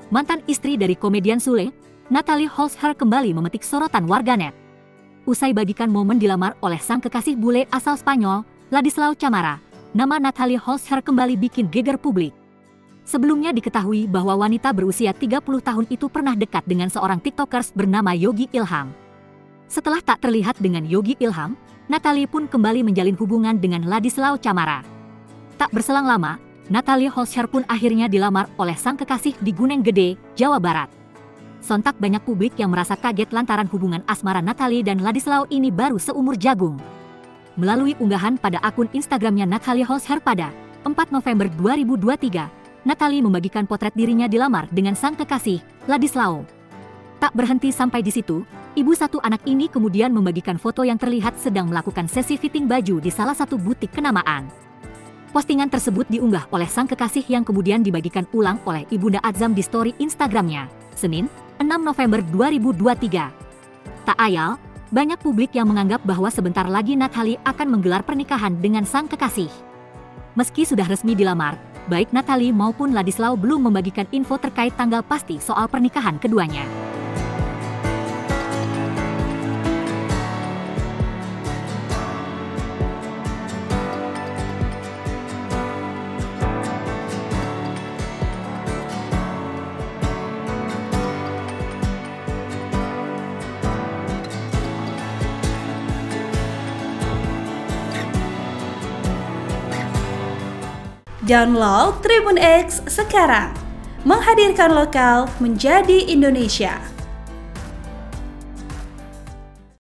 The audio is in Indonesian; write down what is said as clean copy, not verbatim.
mantan istri dari komedian Sule, Natalie Holzher kembali memetik sorotan warganet. Usai bagikan momen dilamar oleh sang kekasih bule asal Spanyol, Ladislao Camara, nama Natalie Holzher kembali bikin geger publik. Sebelumnya diketahui bahwa wanita berusia 30 tahun itu pernah dekat dengan seorang TikTokers bernama Yogi Ilham. Setelah tak terlihat dengan Yogi Ilham, Natalie pun kembali menjalin hubungan dengan Ladislao Camara. Tak berselang lama, Natalie Holzher pun akhirnya dilamar oleh sang kekasih di Gunung Gede, Jawa Barat. Sontak banyak publik yang merasa kaget lantaran hubungan asmara Natalie dan Ladislao ini baru seumur jagung. Melalui unggahan pada akun Instagramnya Natalie Holzher pada 4 November 2023, Natalie membagikan potret dirinya dilamar dengan sang kekasih, Ladislao. Tak berhenti sampai di situ, ibu satu anak ini kemudian membagikan foto yang terlihat sedang melakukan sesi fitting baju di salah satu butik kenamaan. Postingan tersebut diunggah oleh sang kekasih yang kemudian dibagikan ulang oleh Ibunda Atzam di story Instagramnya, Senin, 6 November 2023. Tak ayal, banyak publik yang menganggap bahwa sebentar lagi Natalie akan menggelar pernikahan dengan sang kekasih. Meski sudah resmi dilamar, baik Natalie maupun Ladislao belum membagikan info terkait tanggal pasti soal pernikahan keduanya. Download Tribun X sekarang, menghadirkan lokal menjadi Indonesia.